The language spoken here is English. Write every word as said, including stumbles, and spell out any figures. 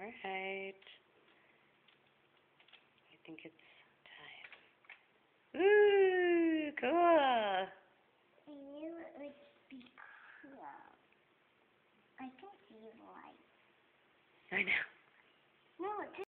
Alright. I think it's time. Ooh, cool. I knew it would be cool. I can see light. I know. No, it's